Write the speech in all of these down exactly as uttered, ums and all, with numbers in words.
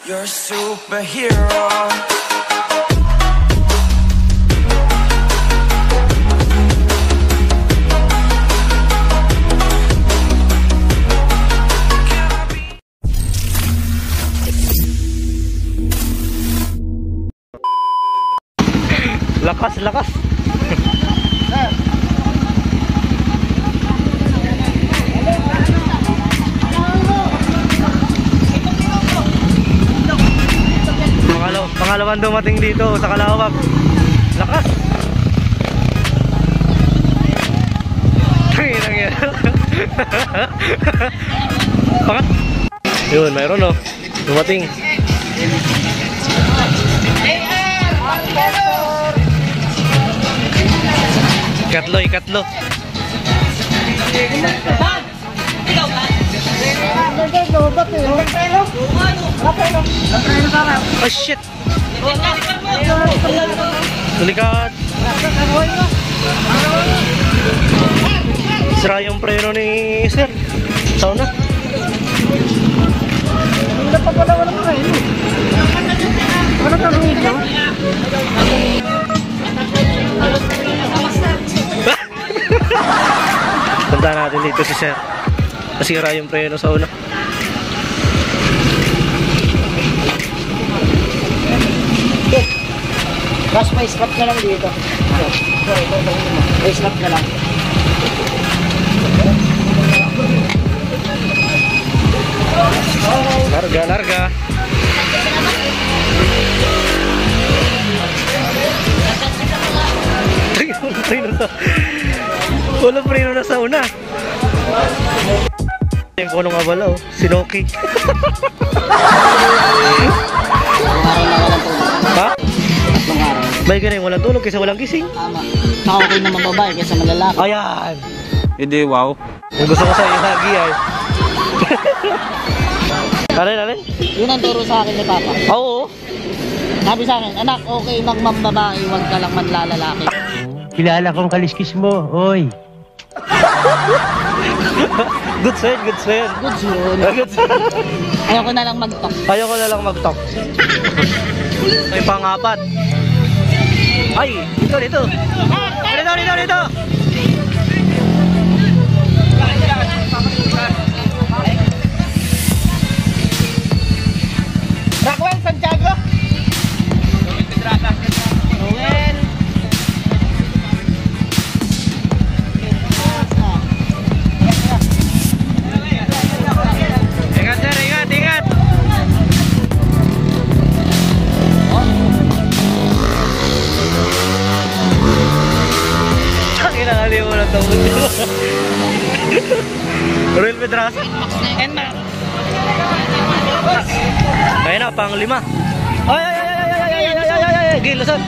You're a superhero. Lakas, lakas. Pangalaw, pangalawang dumating dito sa Kalawag. Lakas. Tanginang yan. Pangat. Yun, mayroon oh. Dumating. Ikatlo, ikatlo. Oh shit. Tulikat. Sira yung preno ni sir. Sauna. Hindi pa pala walang preno. Ano tanongin nyo? Punta natin dito si sir. Nasira yung preno sa una. Gas may slap na lang dito. May slap na lang. Larga, larga. Preno na. Walang preno na sa una. Yung kulong abala oh. Sinoki. Ha? Tatlong araw. May ganun walang tulog kaysa walang gising. Tama. Saka okay naman babae kaysa malalaki. Ayan. Hindi, wow. Kung gusto ko sa'yo lagi ay. Alin, alin? Yun ang turo sa akin ni Papa. Oo. Sabi sa akin, anak, okay magmambabae, huwag ka lang manlalalaki. Kilala kong kaliskis mo, oy. Good sir, good sir. Good yun. Good sir. Ayaw ko na lang mag-talk. Ayaw ko na lang mag-talk. May pangapat. Ay, dito, dito. Dito, dito, dito. Rockwell, Santiago. Noel. Ingat sir, ingat, ingat. Kinakali mo na ito. Royal Pedraza. Ayun na, pang lima. Ay, ay, ay, ay, ay, ay, ay, ay, ay, ay, ay, gilasan.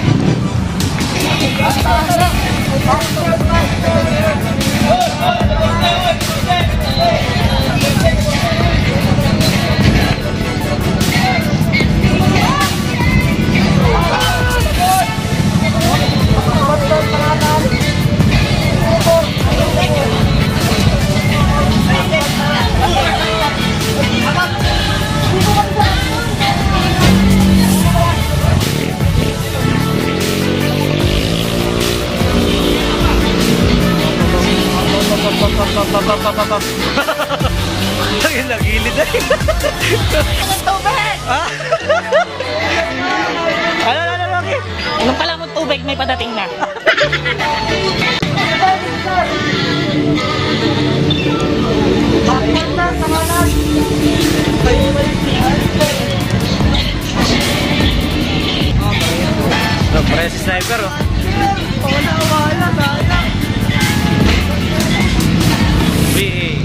Ang nagilid eh. Anong tubig? Ano, ano, ano, okay? Anong pala mong tubig, may padating na. Oh, parehas si sniper oh. Wala, wala, wala. B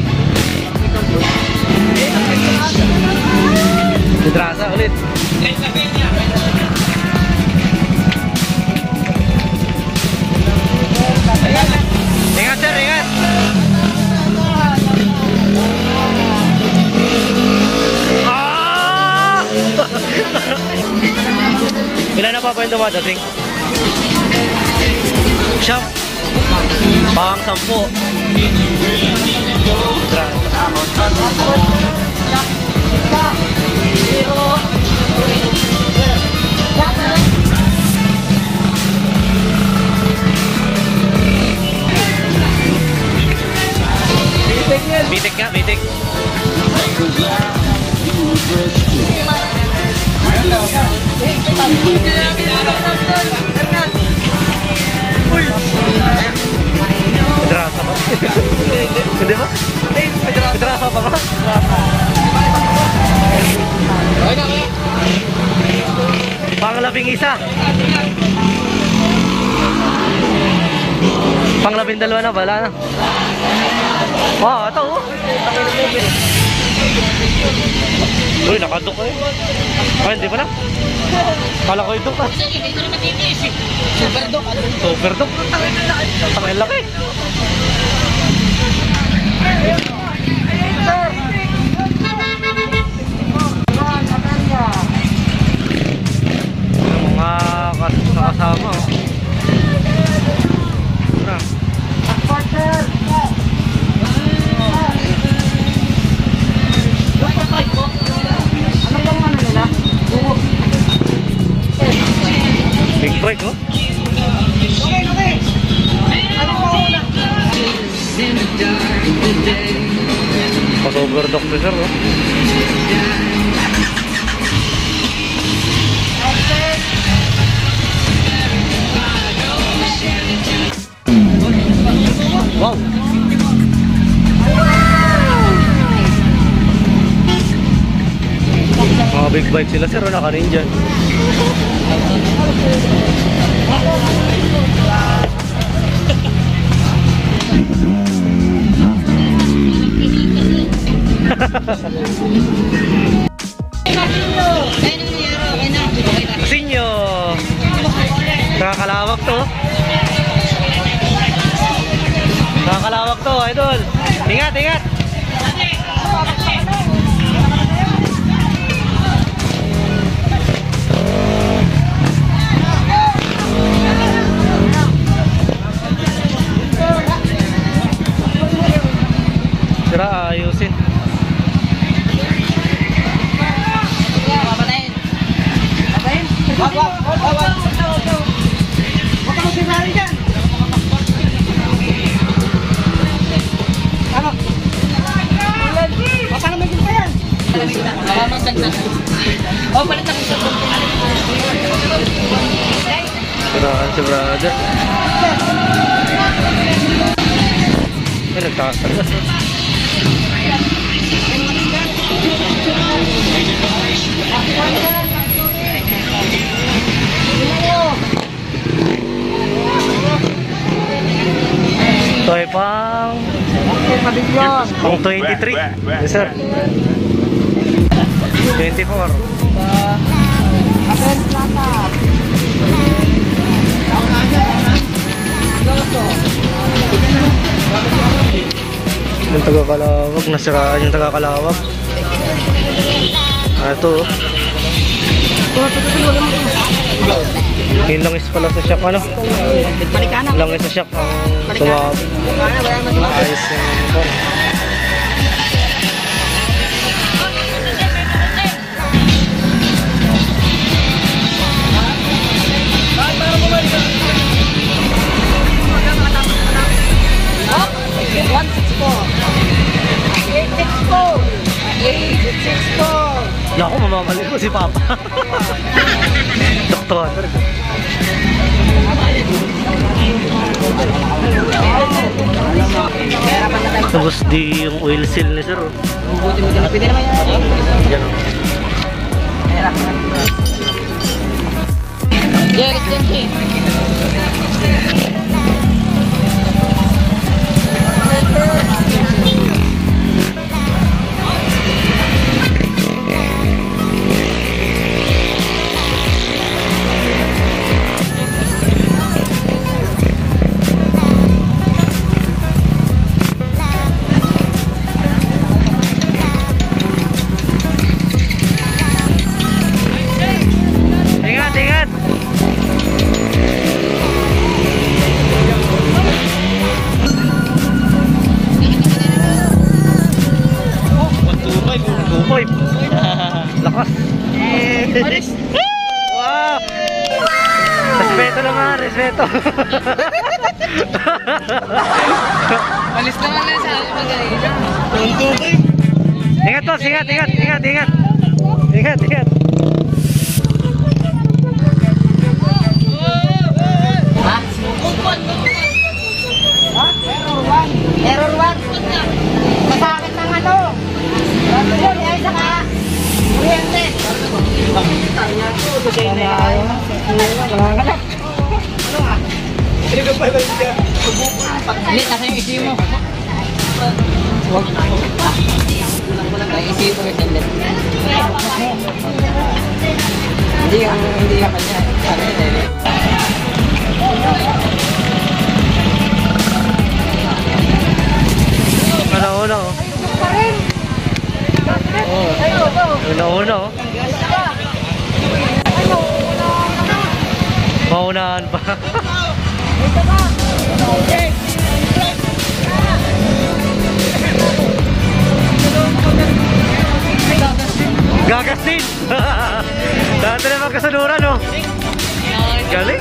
A Pedraza ulit. Ingat sir, ingat. Ah! Ilan na pa pa yung dumadating? Siyam. Pang sampu. Pedraza. Uy! Pedrasa ba? Hindi ba? Pedrasa pa ba? Panglabing isa. Panglabing dalawa na, wala na. Wow, ito oh. Uy, nakadok eh. Ay, hindi pa na. Kala ko yung dok ah. Super dok. Super dok. Tangin laki. Yung mga kasama oh. Na. Big break oh. Okay, okay. Ano pa una? Pas-overdog to sir oh. Wow. Mga big bike sila sir, nakanin dyan. Sinyo. Nakakalawak to. Nakakalawak to, idol. Ingat, ingat. Sira, ayusin. Wag, wag, wag, wag. Huwag ka magsasari dyan. Ano? Baka naman din pa yan. Mamamagdag na. O, palit na isa. Siraan si brother. Ay, nagtatagas. Ito ay pang pang twenty-three. Yes sir. twenty-four. Yung taga-Kalawag, nasiraan yung taga-Kalawag. Ah, ito oh. Yung langis pala sa shop ano? Langis sa shop ang tumawag. Ayos yung one six four. eight six four. eight six four. Naku, mamamali ko si Papa. Doktor. Tapos di yung oil seal ni sir. Buti mo dyan. Pwede naman yan. Yan o. Yes, yes, yes. Ingat, ingat. Tupoy. Lakas. Wow. Respeto naman, respeto. Alis naman lang sa akin magaling. Ingat po, ingat, ingat, ingat, ingat. Hindi, nasa yung isi mo. Huwag. Ang isi mo yung tendit. Hindi yung, hindi yung kanya. Sabi yung tendit. Una-una oh. Una-una oh. Maunahan pa. Gagas din. Dati na magkasaluran oh. Galing.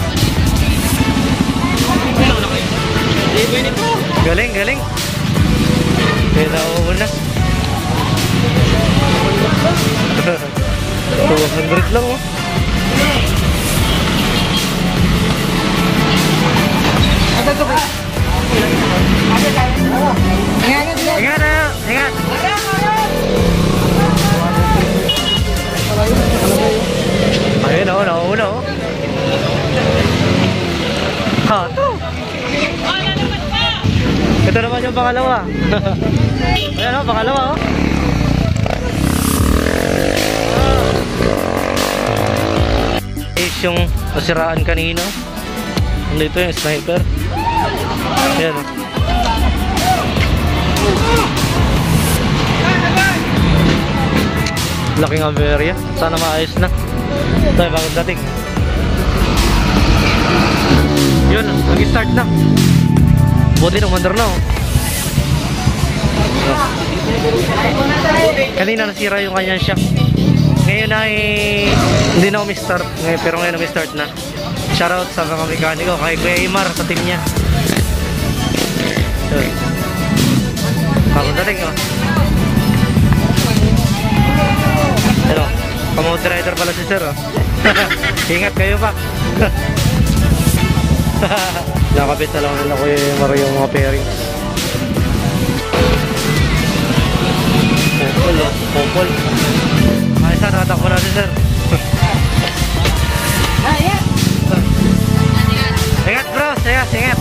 Galing, galing. Kaya nauuna. two hundred lang oh. Ingat na, ingat. Ayun oh, nauuna oh. Ha, ito. Ito naman yung pangalawa. Ayan oh, pangalawa oh. Is yung nasiraan kanina. Dito yung sniper. Ayan oh. Laking Averia. Sana maayos na. Ito yung bagong dating. Yun, nag-start na. Buti nung mandar na oh. Kanina nasira yung kanyang shock. Ngayon ay hindi na umi-start ngayon, pero ngayon umi-start na. Shoutout sa mga mekaniko kay Kuya Imar sa team niya. Bagong dating oh. Ano, pamount rider pala si sir oh. Ingat kayo pa. Nakabit na lang nila Kuya Imar yung mga pairings. Popol oh, popol. Ay sir, natakbo na si sir. Ayan. Ingat bro, saya, ingat.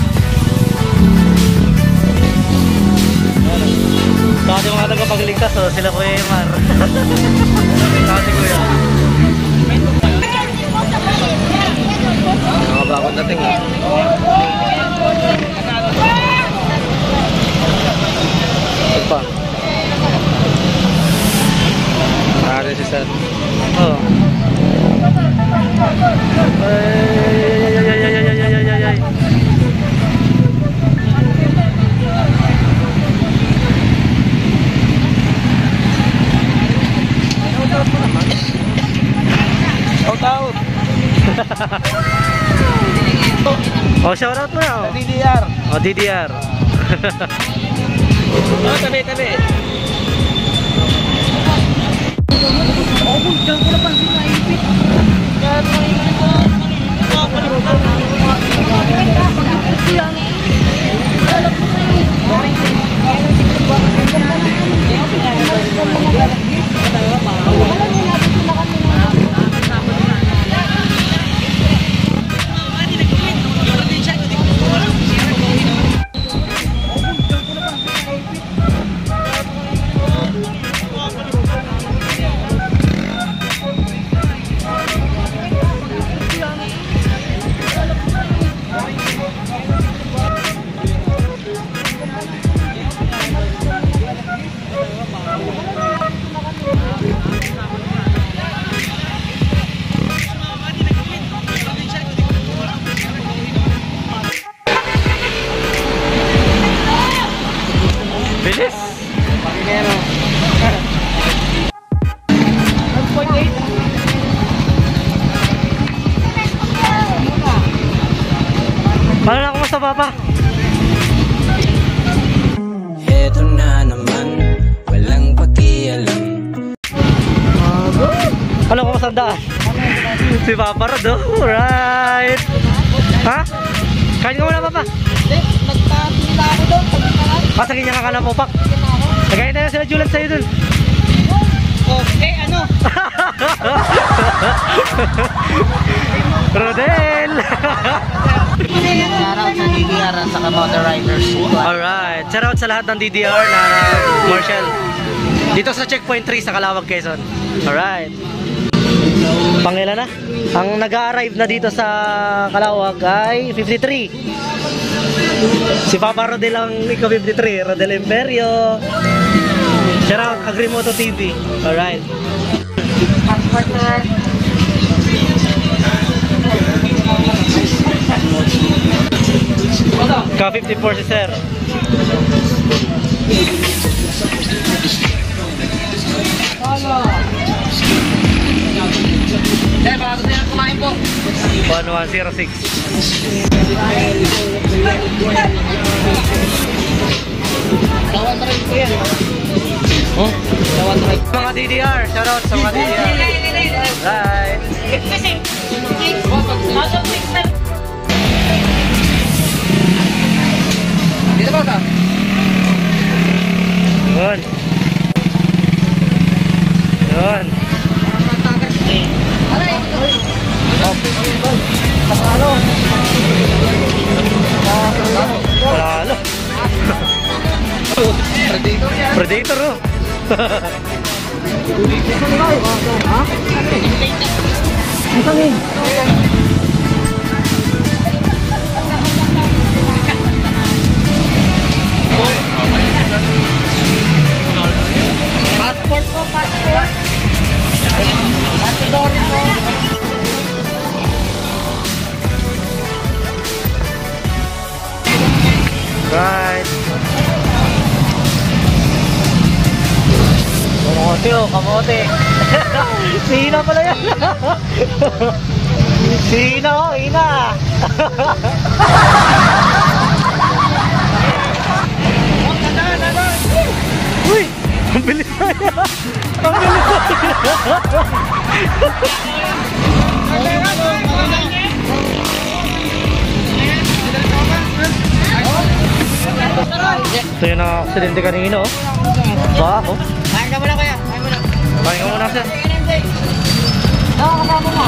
Saka yung mga tagapagligtas oh, sila Kuya Imar. Saka si Kuya. Mga bagong dating oh. Ito pa. Nakakari si sir. Oo. Ay, ay, ay, ay, ay, ay, ay, ay, ay. Shout out. Oh, shout out mo na oh. D D R. Oh, D D R. Oh, tabi, tabi. Bilis! Pakinero. one point eight. Paano na kumusta papa? Eto na naman, walang pakialam. Ano kumusta ang daan? Si Papa Rod oh. Alright! Ha? Kain ka muna papa? Hindi, nagpapunta ako doon. Ah, sa ganyan ka ka na po pak. Nagkain tayo sila Julan sa'yo dun. Oh, eh ano? Motor Riders Squad. Alright. Shout out sa lahat ng D D R na Marshall. Dito sa Checkpoint three sa Calawag, Quezon. Alright. Pangilan na? Ang nag-arrive na dito sa Calawag ay fifty-three. Si Papa Rodel ang ikaw fifty-three. Rodel Imperio. Shout out Agrimoto T V. Alright. Ka fifty-four si Sir. Sir, baka gusto nyo kumain po. one one zero six. Dawan pa rin po yan. Oh? Dawan pa rin. Mga D D R, shout out sa mga D D R. Right. Dito ba ka? Yun. Yun. Palalo. Predator yan. Predator oh. Passport po, passport. Passport po. Right. Kamote oh, kamote. Sina pala yan. Sina oh, ina. Uy, ang bilis na yan. Ang bilis ito yung naka-aksidente kanino. Ba ako? Kain ka muna kuya. Kain muna. Kain ka muna sir. Oo, kasama mo.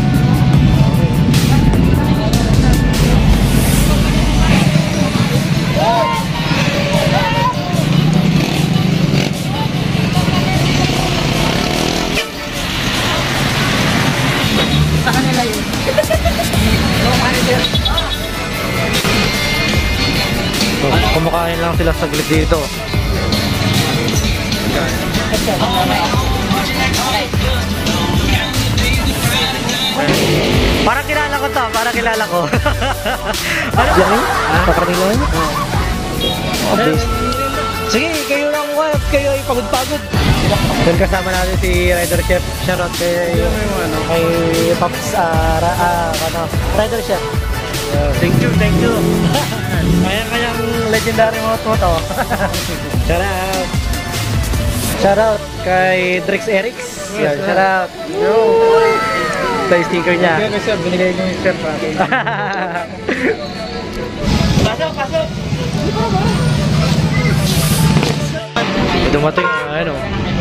Sa kanila yun. Kumakain lang sila saglit dito. Parang kilala ko to, parang kilala ko. Ano? Yan? Pakrating lang yun? Oo. Sige, kayo lang ko at kayo ay pagod-pagod. Doon kasama natin si Rider Chef. Shoutout kay, kay Pops, uh, ra, uh, ano, Rider Chef. Uh, thank you, thank you. Kaya-kayang legendary moto. Shout out. Shout out kay Drix Erix. Yan, shout out. Yo. Ito yung sticker niya. Binigay ko binigay ko yung shirt pa. Pasok, pasok. Dumating ano.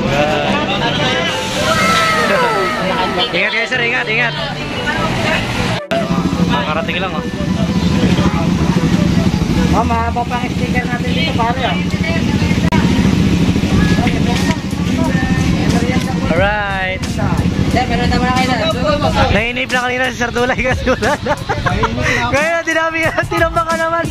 Ingat kayo sir, ingat, ingat. Makarating lang oh. Oh, mahaba pa ang sticker natin dito pare ah. Alright. Sir, meron naman na kayo na. Nainip na kanina si Sir Dulay kasi wala na. Ngayon na dinami yan, tinambang ka naman.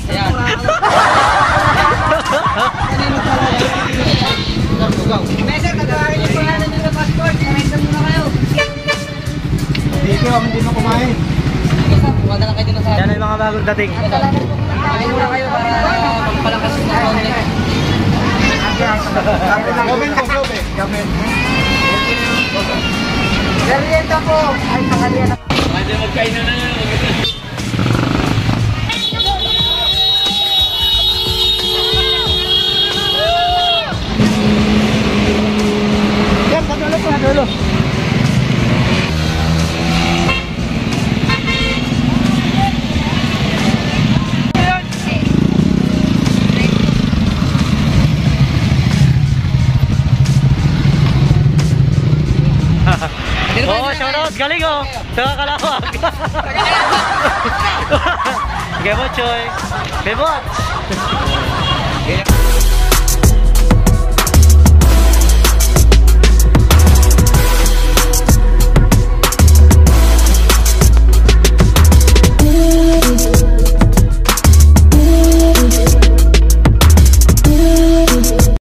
Sir, kagawain niyo po natin yung passport. Kumain muna kayo. Dito ako hindi na kumain. Huwag na lang kayo dito sa... Yan ay mga bagong dating. Kumain muna kayo para magpalakas yung konti. Gawin ko, gawin. Gawin. Merienda po. Ay, pakalian ako. Pwede magkainan na nga. Yan, padulo po, padulo. Oo, shoutout, galing oh. Sa Kalawag. Kay Bochoy. Kay Boch.